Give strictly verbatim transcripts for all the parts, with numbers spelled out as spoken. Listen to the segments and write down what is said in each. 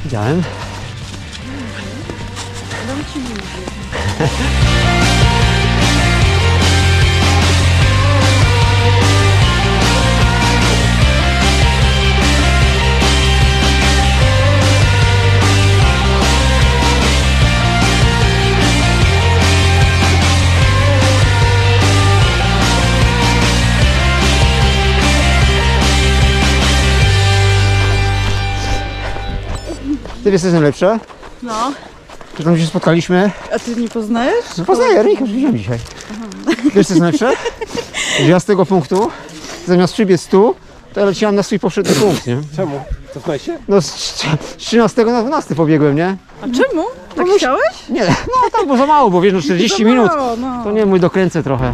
Widziałem. Dam ci lubię. Ty wiesz, co jest najlepsze? No. Że tam się spotkaliśmy. A ty nie poznajesz? No poznaję, Rika, już widziałem dzisiaj. Wiesz, co jest najlepsze? Że ja z tego punktu, zamiast przybiec tu, to ja leciałem na swój poprzedni punkt, nie? Czemu? Cofnąłeś się? No z, z trzynastego na dwunasty pobiegłem, nie? A czemu? Tak No, chciałeś? Nie, no tak, bo za mało, bo wiesz, no czterdzieści Za minut. mało, no. To nie mój, dokręcę trochę.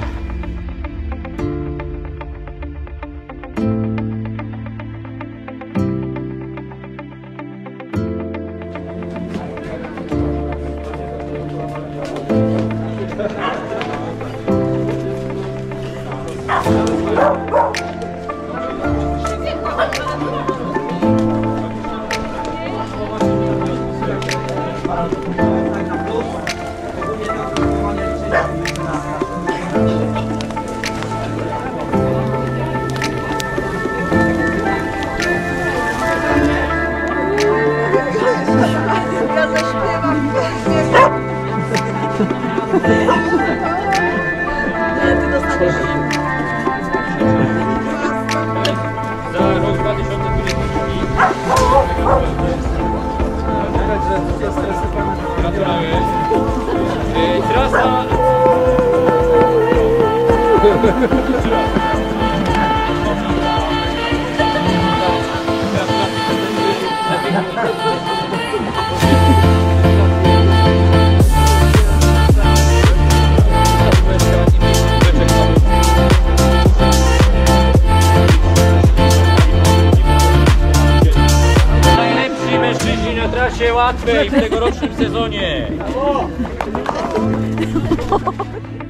Ja zaśpiewam. Nie, ty dostaniesz. Za rok dwa tysiące dwudziesty drugi. Gratuluję. Trasa... Najlepsi mężczyźni na trasie łatwej w tegorocznym sezonie.